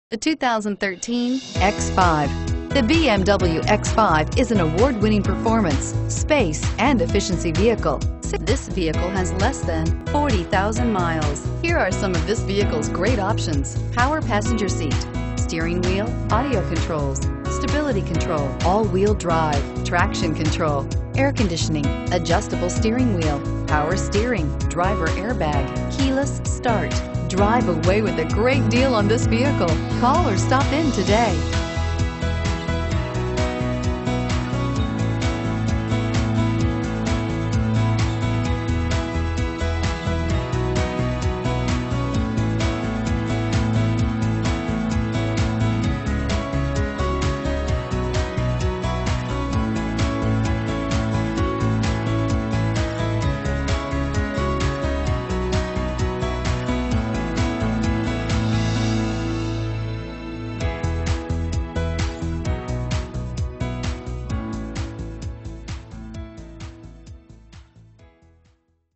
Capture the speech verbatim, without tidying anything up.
The two thousand thirteen X five. The B M W X five is an award-winning performance, space, and efficiency vehicle. This vehicle has less than forty thousand miles. Here are some of this vehicle's great options: power passenger seat, steering wheel audio controls, stability control, all-wheel drive, traction control, air conditioning, adjustable steering wheel, power steering, driver airbag, keyless start. Drive away with a great deal on this vehicle. Call or stop in today.